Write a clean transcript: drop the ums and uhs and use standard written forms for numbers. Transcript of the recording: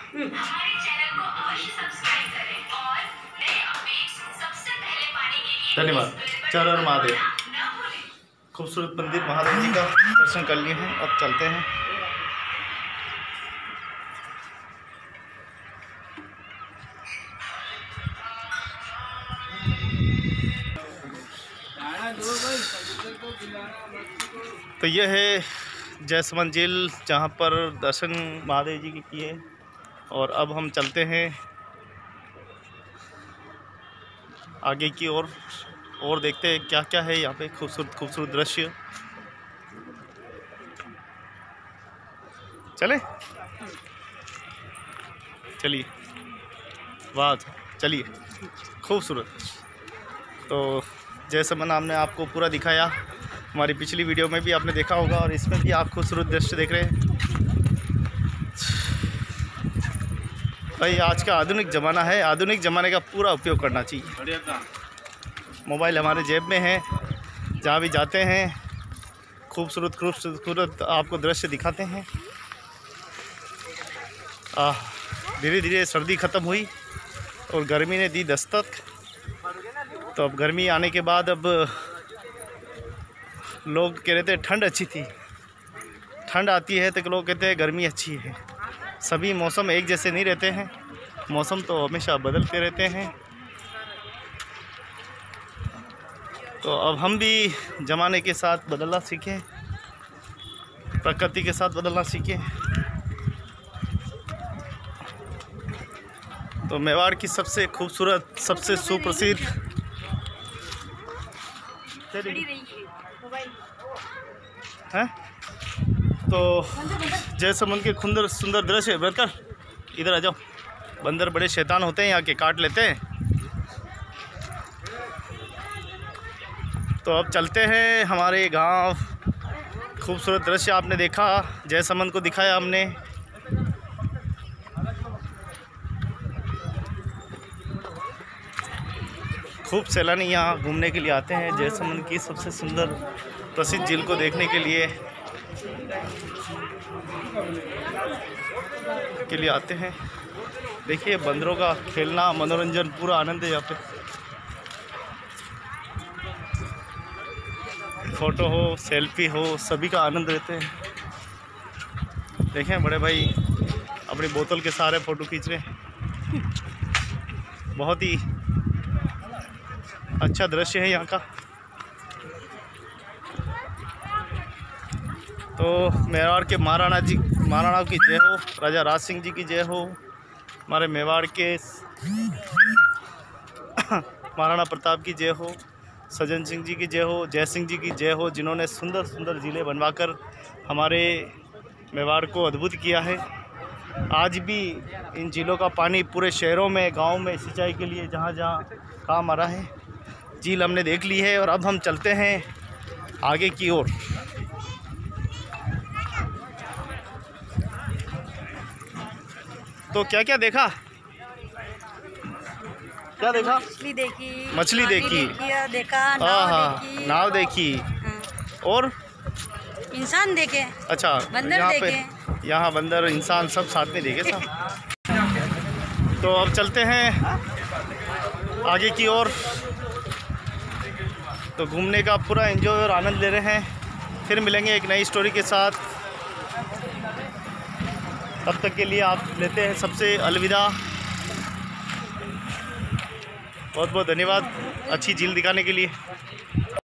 हमारे चैनल को अवश्य सब्सक्राइब करें और नए अपडेट्स सबसे पहले पाने के लिए धन्यवाद। चर हर महादेव। न भूलें। खूबसूरत मंदिर महादेव जी का दर्शन कर लिए हैं, अब चलते हैं। तो यह है जयसमंद झील, जहाँ पर दर्शन महादेव जी के किए और अब हम चलते हैं आगे की ओर और देखते हैं क्या क्या है यहाँ पे खूबसूरत खूबसूरत दृश्य। चले चलिए, वाह चलिए, खूबसूरत। तो जैसे मैंने हमने आपको पूरा दिखाया, हमारी पिछली वीडियो में भी आपने देखा होगा और इसमें भी आप खूबसूरत दृश्य देख रहे हैं। भाई आज का आधुनिक ज़माना है, आधुनिक ज़माने का पूरा उपयोग करना चाहिए। मोबाइल हमारे जेब में है, जहाँ भी जाते हैं खूबसूरत खूबसूरत आपको दृश्य दिखाते हैं। धीरे धीरे सर्दी ख़त्म हुई और गर्मी ने दी दस्तक। तो अब गर्मी आने के बाद अब लोग कह रहे थे ठंड अच्छी थी, ठंड आती है तो लोग कहते हैं गर्मी अच्छी है। सभी मौसम एक जैसे नहीं रहते हैं, मौसम तो हमेशा बदलते रहते हैं। तो अब हम भी ज़माने के साथ बदलना सीखें, प्रकृति के साथ बदलना सीखें। तो मेवाड़ की सबसे खूबसूरत, सबसे सुप्रसिद्ध है तो जयसमंद के सुंदर दृश्य। बरकर इधर आ जाओ, बंदर बड़े शैतान होते हैं, यहाँ के काट लेते हैं। तो अब चलते हैं हमारे गांव। खूबसूरत दृश्य आपने देखा, जयसमंद को दिखाया हमने। खूब सैलानी यहाँ घूमने के लिए आते हैं, जयसमंद की सबसे सुंदर प्रसिद्ध झील को देखने के लिए आते हैं। देखिए बंदरों का खेलना, मनोरंजन, पूरा आनंद है यहाँ पे। फोटो हो, सेल्फी हो, सभी का आनंद लेते हैं। देखें बड़े भाई अपनी बोतल के सहारे फ़ोटो खींच रहे हैं। बहुत ही अच्छा दृश्य है यहाँ का। तो मेवाड़ के महाराणा की जय हो, राजा राज सिंह जी की जय हो, हमारे मेवाड़ के महाराणा प्रताप की जय हो, सज्जन सिंह जी की जय हो, जय सिंह जी की जय हो, जिन्होंने सुंदर सुंदर ज़िले बनवाकर हमारे मेवाड़ को अद्भुत किया है। आज भी इन झीलों का पानी पूरे शहरों में, गाँव में सिंचाई के लिए जहाँ जहाँ काम आ रहा है। झील हमने देख ली है और अब हम चलते हैं आगे की ओर। तो क्या क्या देखा, क्या देखा? मछली देखी, देखा, नाव देखी और इंसान देखे। अच्छा, बंदर देखे, यहाँ बंदर इंसान सब साथ में देखे सब। तो अब चलते हैं आगे की ओर। तो घूमने का पूरा एंजॉय और आनंद ले रहे हैं। फिर मिलेंगे एक नई स्टोरी के साथ। तब तक के लिए आप लेते हैं सबसे अलविदा। बहुत बहुत धन्यवाद अच्छी झील दिखाने के लिए।